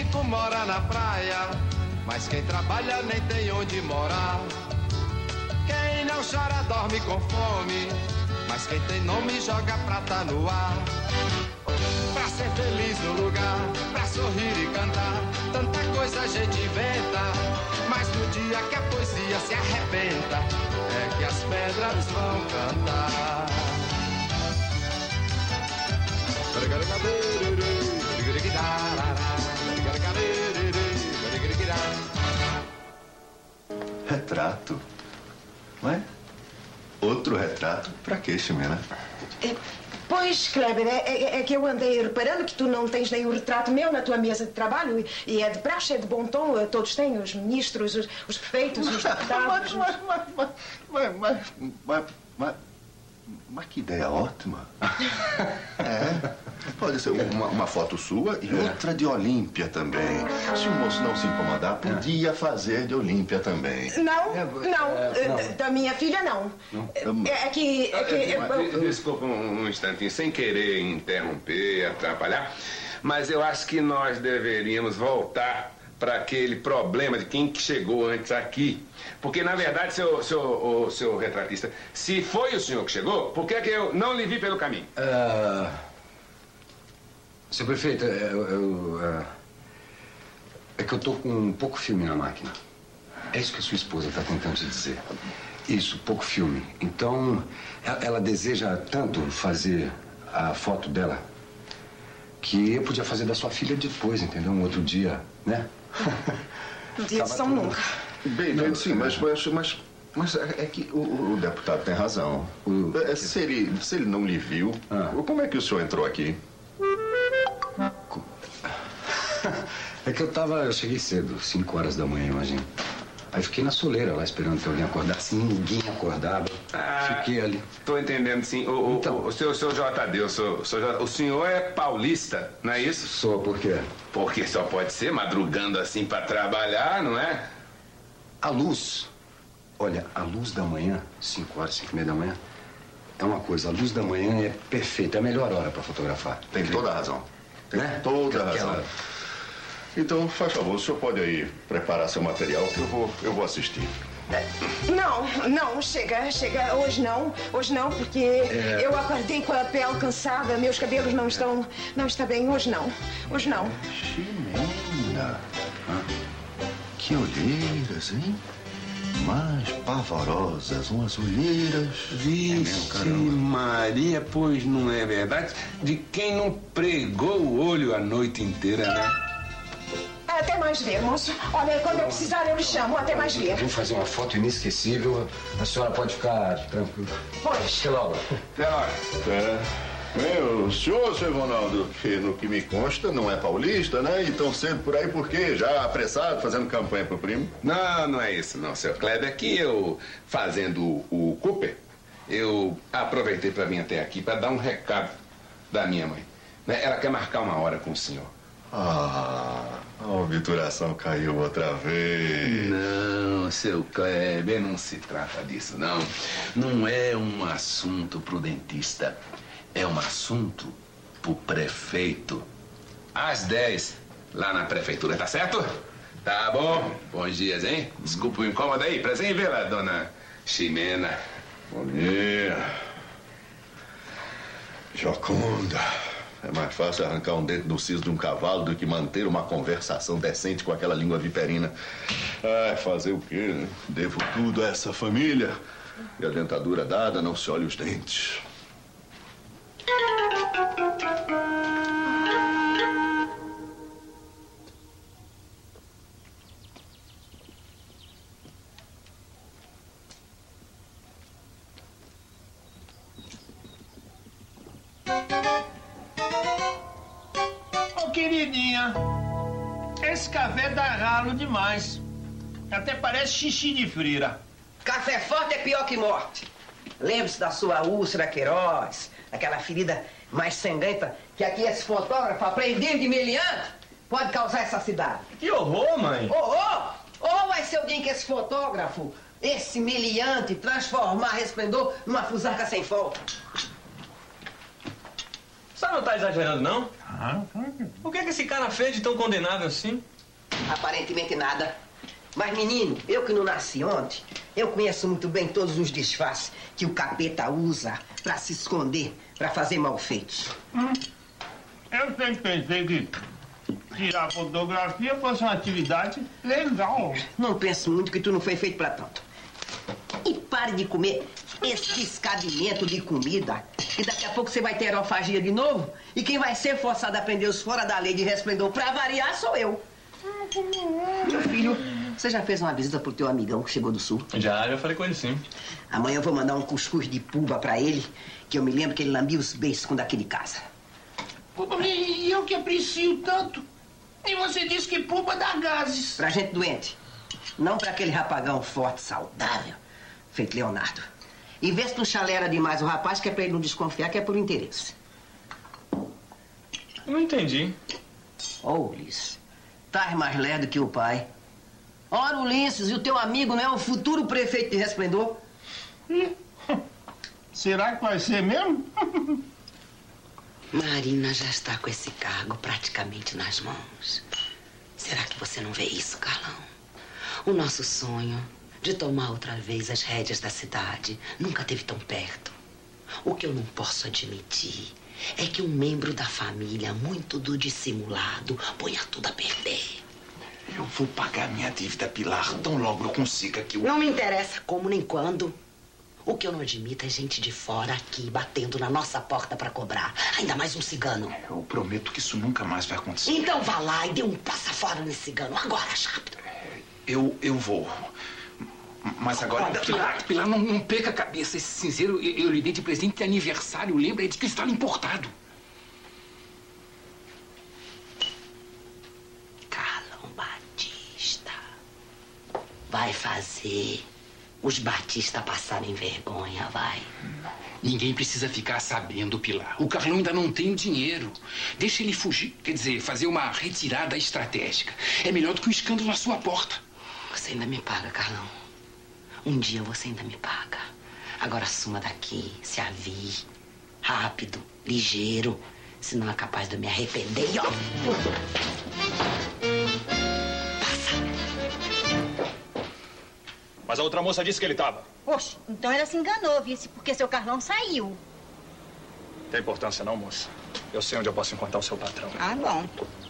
rico mora na praia, mas quem trabalha nem tem onde morar. Quem não chora dorme com fome, mas quem tem nome joga prata no ar. Pra ser feliz no lugar, pra sorrir e cantar, tanta coisa a gente inventa, mas no dia que a poesia se arrebenta, é que as pedras vão cantar. Retrato? Ué? Outro retrato? Pra quê, Ximena? Pois, Kleber, é que eu andei reparando que tu não tens nenhum retrato meu na tua mesa de trabalho e é de praxe, é de bom tom, todos têm, os ministros, os prefeitos, os deputados... Mas que ideia ótima. Pode ser uma foto sua e outra de Olímpia também. Se o moço não se incomodar, podia fazer de Olímpia também. Não. Da minha filha, não. Desculpa um instantinho, sem querer interromper, atrapalhar, mas eu acho que nós deveríamos voltar para aquele problema de quem que chegou antes aqui. Porque, na verdade, seu retratista, se foi o senhor que chegou, por que é que eu não lhe vi pelo caminho? Seu prefeito, é que eu tô com pouco filme na máquina. É isso que a sua esposa está tentando te dizer. Isso, pouco filme. Então, ela deseja tanto fazer a foto dela que eu podia fazer da sua filha depois, entendeu? Um outro dia, né? Não tinha edição nunca. Bem, sim, mas é que o deputado tem razão. Se ele não lhe viu, como é que o senhor entrou aqui? É que eu cheguei cedo, 5 horas da manhã, imagina. Aí fiquei na soleira lá esperando que alguém acordasse. Ninguém acordava. Fiquei ali. Tô entendendo, sim. O seu JD, o senhor é paulista, não é isso? Sou, por quê? Porque só pode ser madrugando assim pra trabalhar, não é? A luz. Olha, a luz da manhã, 5 horas, 5:30 da manhã, é uma coisa. A luz da manhã é perfeita, é a melhor hora pra fotografar. Tem toda a razão. Tem toda a razão. Então, faz favor, o senhor pode aí preparar seu material que eu vou assistir. Não, chega. Hoje não, porque eu acordei com a pele cansada, meus cabelos não está bem. Hoje não. Ximena, que olheiras, hein? Mais pavorosas, umas olheiras. Vixe Maria, pois não é verdade? De quem não pregou o olho a noite inteira, né? Até mais ver, moço. Olha, quando eu precisar eu lhe chamo. Até mais ver. Vou fazer uma foto inesquecível. A senhora pode ficar tranquila. Pois. Até logo. O senhor, seu Ronaldo, que no que me consta não é paulista, né? E tão cedo por aí por quê? Já apressado, fazendo campanha pro primo? Não é isso não, seu Kleber. É que eu, fazendo o Cooper, eu aproveitei para vir até aqui para dar um recado da minha mãe. Ela quer marcar uma hora com o senhor. A obturação caiu outra vez. Não, seu Kleber, não se trata disso, não. Não é um assunto pro dentista. É um assunto pro prefeito. Às 10, lá na prefeitura, tá certo? Tá bom. Bons dias, hein? Desculpa o incômodo aí. Prazer em vê-la, dona Ximena. Bom dia. Joconda. É mais fácil arrancar um dente do siso de um cavalo do que manter uma conversação decente com aquela língua viperina. Fazer o quê, né? Devo tudo a essa família. E a dentadura dada, não se olha os dentes. Queridinha, esse café tá ralo demais. Até parece xixi de frira. Café forte é pior que morte. Lembre-se da sua úlcera Queiroz, aquela ferida mais sangrenta que aqui esse fotógrafo, aprendiz de meliante, pode causar essa cidade. Que horror, mãe. Ou vai ser o dia em que esse fotógrafo, esse meliante, transformar Resplendor numa fusarca sem folga. Você não tá exagerando, não? O que é que esse cara fez de tão condenável assim? Aparentemente nada. Mas, menino, eu que não nasci ontem, eu conheço muito bem todos os disfarces que o capeta usa pra se esconder, pra fazer malfeitos. Eu sempre pensei que tirar fotografia fosse uma atividade legal. Não penso muito que tu não foi feito pra tanto. E pare de comer esse descabimento de comida. E daqui a pouco você vai ter aerofagia de novo. E quem vai ser forçado a prender os fora da lei de resplendor pra variar sou eu. Meu filho, você já fez uma visita pro teu amigão que chegou do sul? Já falei com ele, sim. Amanhã eu vou mandar um cuscuz de puba pra ele, que eu me lembro que ele lambia os beiços quando aquele casa. Puba, e eu que aprecio tanto. E você disse que puba dá gases. Pra gente doente. Não pra aquele rapagão forte, saudável, feito Leonardo. E vê se tu chalera demais o rapaz, que é pra ele não desconfiar que é por interesse. Não entendi. Ulisses, tá mais lerdo que o pai. Ora, Ulisses, e o teu amigo não é o futuro prefeito de Resplendor? Será que vai ser mesmo? Marina já está com esse cargo praticamente nas mãos. Será que você não vê isso, Carlão? O nosso sonho de tomar outra vez as rédeas da cidade nunca esteve tão perto. O que eu não posso admitir é que um membro da família, muito do dissimulado, ponha tudo a perder. Eu vou pagar minha dívida, Pilar, tão logo eu consiga que eu... Não me interessa como nem quando. O que eu não admito é gente de fora aqui, batendo na nossa porta pra cobrar. Ainda mais um cigano. Eu prometo que isso nunca mais vai acontecer. Então vá lá e dê um passa fora nesse cigano. Agora, rápido. Eu vou. Mas agora... Pilar, não perca a cabeça. Esse cinzeiro eu lhe dei de presente de aniversário. Lembra? É de cristal importado. Carlão Batista vai fazer os Batista passarem vergonha, vai. Ninguém precisa ficar sabendo, Pilar. O Carlão ainda não tem o dinheiro. Deixa ele fugir. Quer dizer, fazer uma retirada estratégica. É melhor do que um escândalo na sua porta. Você ainda me paga, Carlão. Um dia você ainda me paga. Agora suma daqui, se avie. Rápido, ligeiro. Senão é capaz de eu me arrepender. E ó... Mas a outra moça disse que ele estava. Poxa, então ela se enganou, vice, porque seu Carlão saiu. Não tem importância não, moça. Eu sei onde eu posso encontrar o seu patrão. Ah, bom.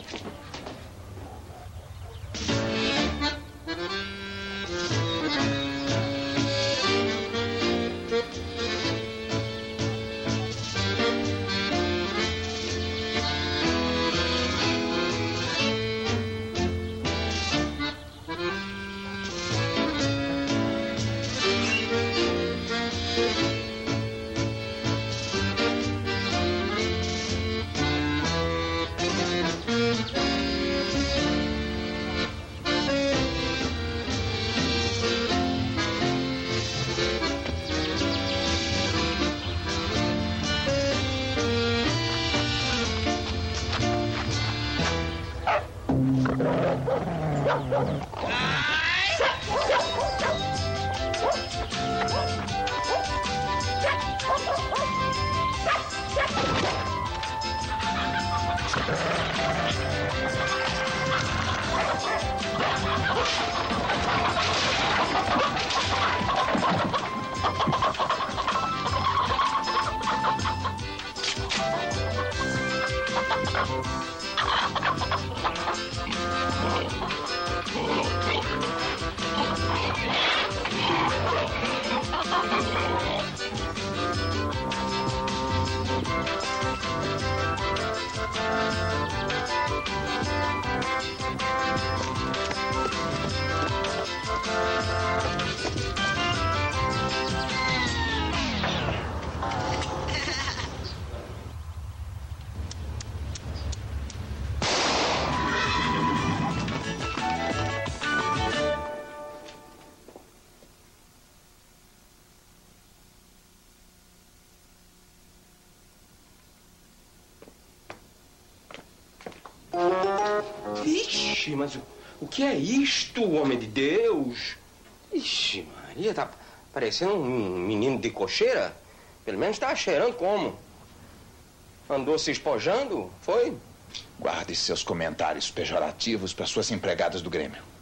Ixi, mas o que é isto, homem de Deus? Ixi, Maria, tá parecendo um menino de cocheira. Pelo menos tá cheirando como? Andou se espojando, foi? Guarde seus comentários pejorativos para suas empregadas do Grêmio.